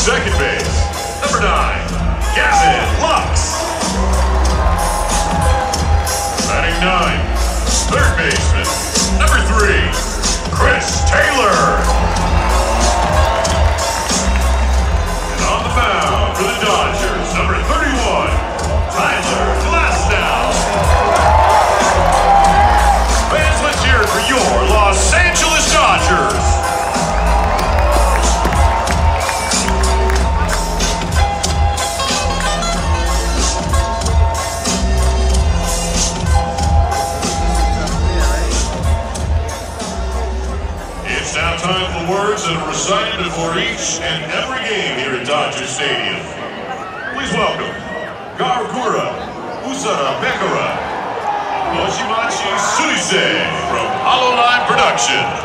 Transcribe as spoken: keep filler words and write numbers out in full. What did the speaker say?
second base, number nine, Gavin Lux. Batting ninth, third baseman, number three, Chris Taylor. And on the mound for the Dodgers, number thirty-one, Tyler Glasnow. Fans, let's hear it for your Los Angeles Dodgers. It's now time for words that are recited before each and every game here at Dodger Stadium. Please welcome Gargura Usara Bekara, Hoshimachi Suise from Hollow Line Production.